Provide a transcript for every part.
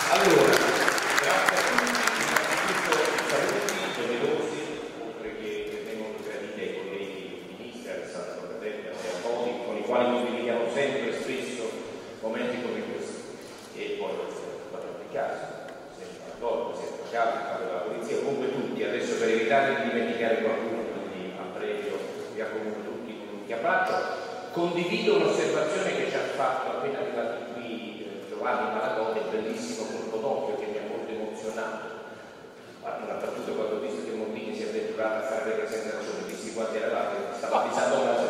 Allora, grazie a tutti, saluti doverosi, oltre che molto graditi ai colleghi ministri, Alessandro Fratelli, Andrea Poli, con i quali condividiamo sempre e spesso momenti come questi. E poi in caso, sempre d'accordo, sempre a capo, capo della polizia, comunque tutti, adesso per evitare di dimenticare qualcuno, quindi a breve vi accomuno tutti con un abbraccio. Condivido un'osservazione che ci ha fatto appena arrivato qui Giovanni Malagodi, il bellissimo colpo d'occhio che mi ha molto emozionato. Una battuta quando ho visto che Mondini si è avventurato a fare le presentazioni, visti quanti eravate, stavo avvisando la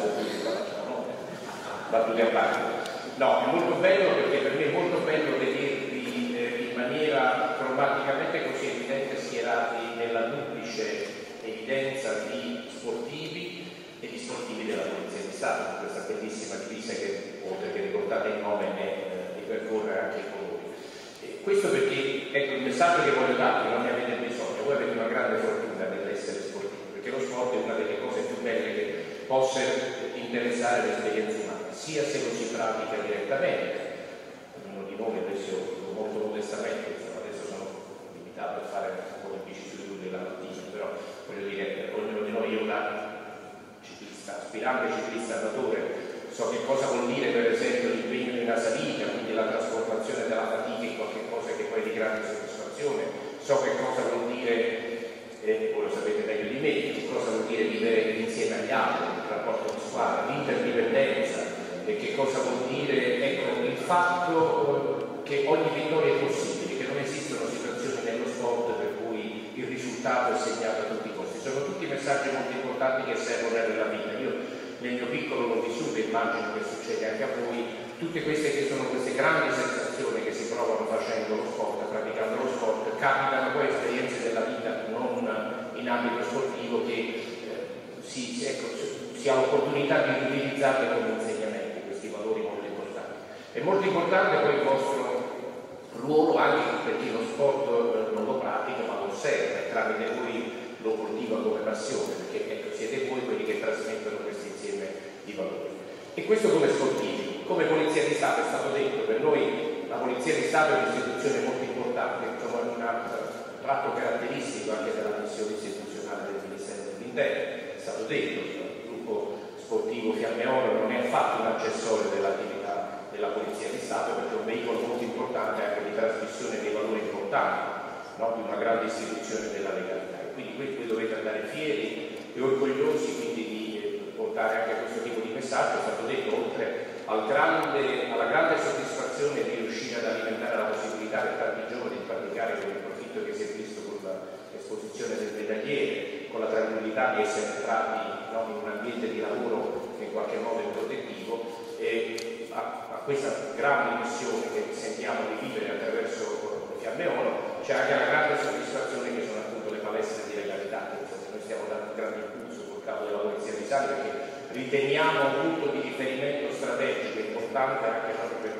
battute a parte. No, è molto bello perché per me è molto bello vedervi in maniera cromaticamente così evidente schierati nella duplice evidenza di sportivi e di sportivi della Polizia di Stato, questa bellissima divisa che, oltre che ricordate il nome, ripercorre anche i colori. Questo perché, ecco, il messaggio che voglio darvi, non ne avete bisogno, voi avete una grande fortuna nell'essere sportivi, perché lo sport è una delle cose più belle che possa interessare l'esperienza umana, sia se lo si pratica direttamente, ognuno di noi, adesso molto modestamente, adesso sono limitato a fare un po' di vicissitudini della mattina, però voglio dire, ognuno di noi, io da aspirante ciclista amatore, so che cosa vuol dire per esempio l'impegno nella salita, quindi la trasformazione della fatica in qualche cosa che poi è di grande soddisfazione, so che cosa vuol dire, voi lo sapete meglio di me, che cosa vuol dire vivere insieme agli altri, il rapporto di squadra, l'interdipendenza, e che cosa vuol dire, ecco, il fatto che ogni vittoria è possibile, che non esistono situazioni nello sport per cui il risultato è segnato a tutti i costi. Sono tutti messaggi molto importanti che servono nella vita. Io nel mio piccolo l'ho vissuto, immagino che succede anche a voi, tutte queste che sono queste grandi sensazioni che si provano facendo lo sport, praticando lo sport, capitano poi esperienze della vita non in ambito sportivo che si ha l'opportunità di utilizzarle come insegnamenti, questi valori molto importanti. È molto importante poi il vostro ruolo anche per chi lo sport non lo pratica ma lo osserva e tramite voi lo coltiva come passione, perché ecco, siete voi quelli che trasmettono questo insieme di valori. E questo come sportivi, come Polizia di Stato è stato detto, per noi la Polizia di Stato è un'istituzione molto importante, insomma un tratto caratteristico anche della missione istituzionale del Ministero dell'Interno, è stato detto, il gruppo sportivo Fiamme Oro non è affatto un accessorio dell'attività della Polizia di Stato, perché è un veicolo molto importante anche di trasmissione dei valori importanti, no? Di una grande istituzione della legalità. Quindi voi dovete andare fieri e orgogliosi quindi di portare anche questo tipo di messaggio. È stato detto, oltre alla grande soddisfazione di riuscire ad alimentare la possibilità per tanti giovani di praticare quel profitto che si è visto con l'esposizione del medagliere, con la tranquillità di essere entrati in un ambiente di lavoro che in qualche modo è protettivo, e a questa grande missione che sentiamo di vivere attraverso Fiamme Oro c'è anche la grande soddisfazione che sono appunto le palestre di legalità. Noi stiamo dando un grande impulso col capo della Polizia di Stato perché riteniamo un punto di riferimento strategico importante anche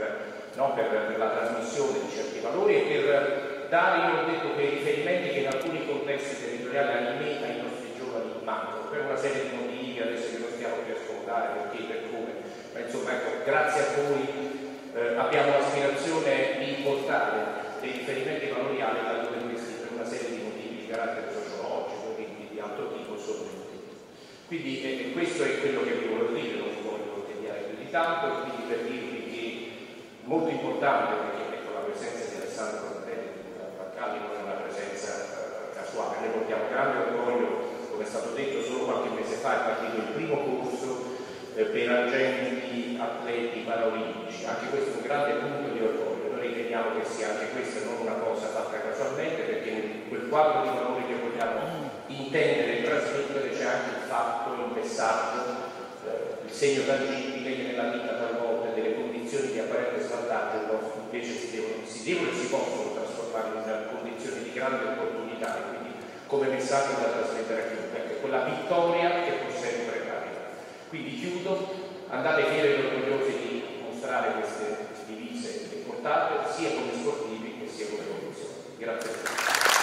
per la trasmissione di certi valori e per dare, io ho detto, quei riferimenti che in alcuni contesti territoriali ai nostri giovani mancano, per una serie di motivi adesso che non stiamo più a ascoltare perché, per come, ma insomma ecco, grazie a voi abbiamo l'aspirazione di portare dei riferimenti valoriali da dove questi per una serie di motivi di carattere sociologico, quindi di altro tipo, sono venuti. Quindi questo è quello che vi volevo dire, non vi voglio tediare più di tanto, e quindi per dirvi che è molto importante, perché ecco, la presenza di Alessandro Fratelli e di Francalli non è una presenza casuale, noi portiamo grande orgoglio, come è stato detto solo qualche mese fa è partito il primo corso per agenti atleti paraolimpici, anche questo è un grande punto di orgoglio. Noi riteniamo che sia anche questa non una cosa fatta casualmente, perché in quel quadro di valori che vogliamo intendere e trasmettere c'è anche il fatto, il messaggio, il segno tangibile che nella vita talvolta delle condizioni di apparente svantaggio invece si devono e si possono trasformare in condizioni di grande opportunità, e quindi come messaggio da trasmettere a chiunque, è quella vittoria che può sempre arrivare. Quindi chiudo, andate fieri e orgogliosi di mostrare queste divise e portate sia come sportivi che sia come commissione. Grazie a tutti.